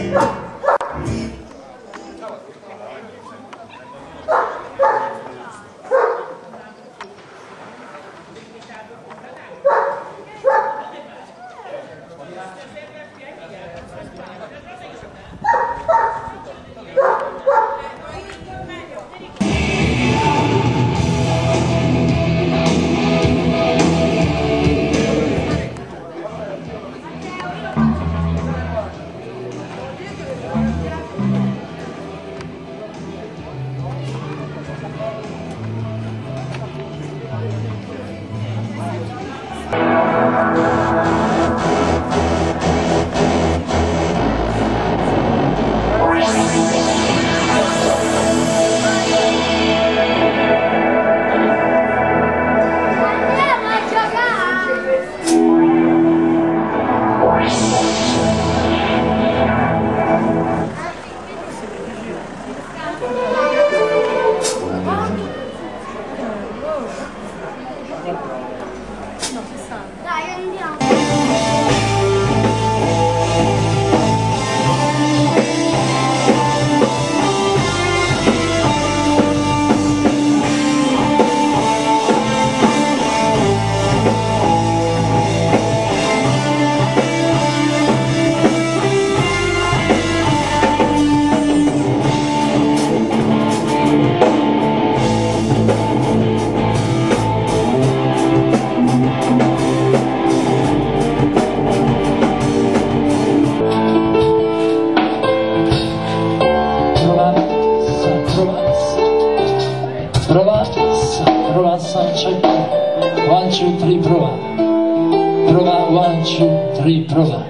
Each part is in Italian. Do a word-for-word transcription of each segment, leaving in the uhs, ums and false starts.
One, two, three, prova. Prova, one, two, three, prova.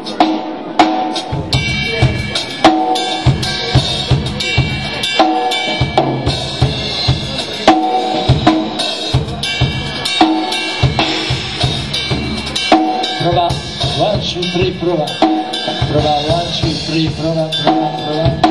Prova, one, two, three, prova. Prova, one, two, three, prova, prova, prova.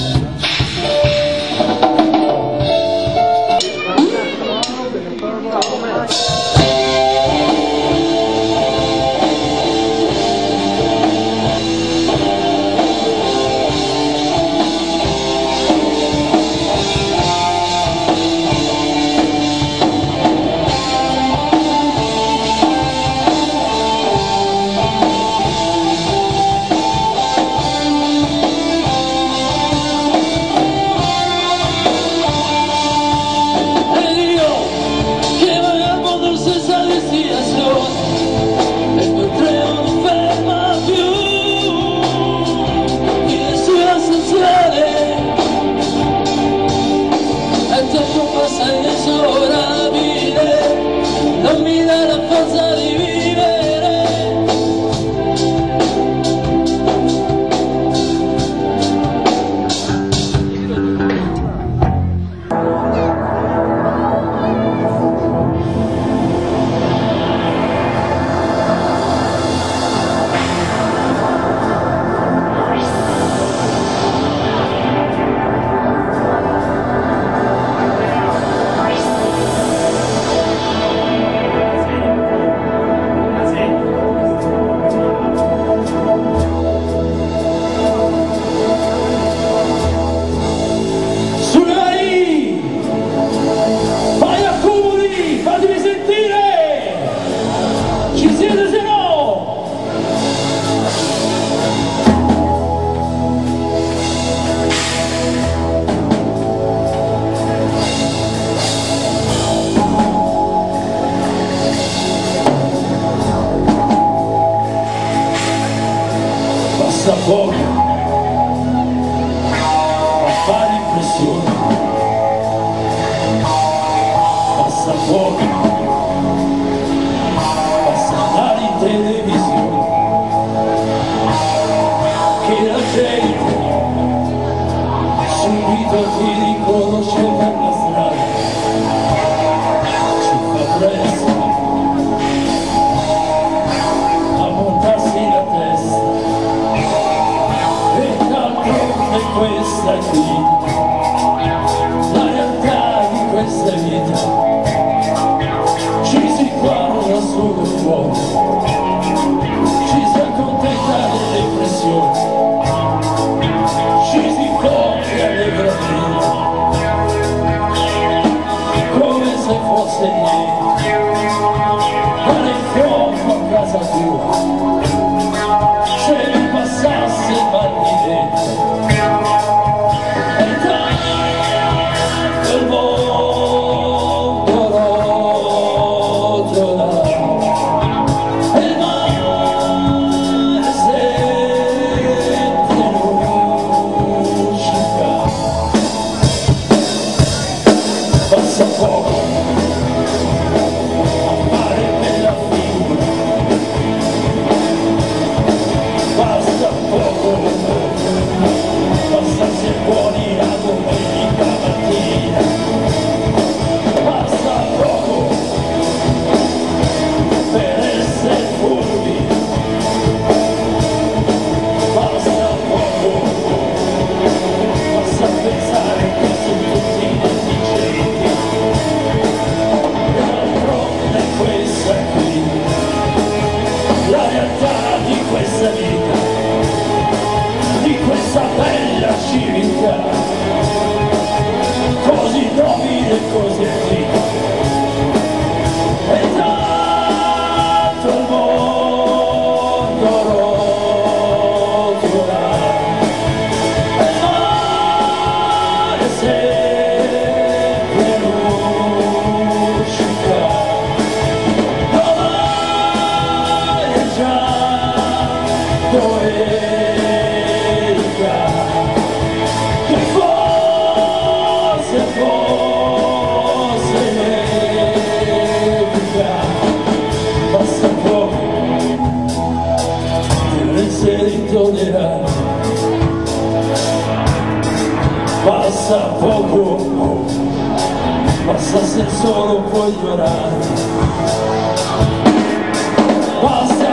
Passa poco, ma fa l'impressione. Passa poco, passa andare in televisione, che la gente subito ti riconosce per la strada, ci fa presto a montarsi la testa. Questa è qui la realtà di questa vita, ci si guarda sullo fuoco, ci si accontenta delle pressioni. civiltà, così nobile e così antica. E tanto il mondo rotola, e il mare sempre luccica, domani è già domenica, che forse, forse nevica, passa poco, deve essere intollerante, passa poco, passa se solo puoi ignorare, passa